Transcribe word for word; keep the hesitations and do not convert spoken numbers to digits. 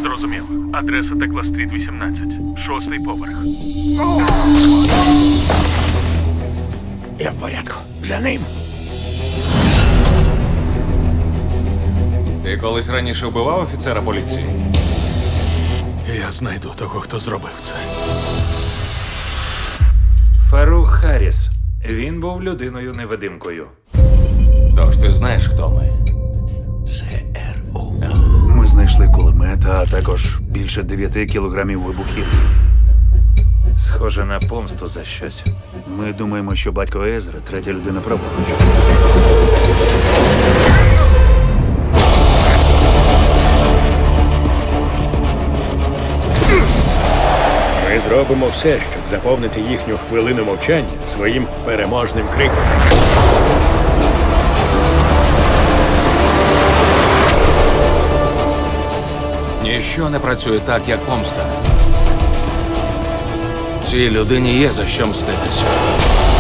Зрозумів. Адреса Текла-стріт, вісімнадцять. Шостий поверх. Я в порядку. За ним. Ти колись раніше вбивав офіцера поліції? Я знайду того, хто зробив це. Фарух Харріс. Він був людиною-невидимкою. Тож ти знаєш, хто ми? ЦРУ. Ми знайшли кулемет, а також більше дев'яти кілограмів вибухівки. Схоже на помсту за щось. Ми думаємо, що батько Езра – третя людина праворуч. Ми зробимо все, щоб заповнити їхню хвилину мовчання своїм переможним криком. Ніщо не працює так, як помста. Цій людині є за що мститися.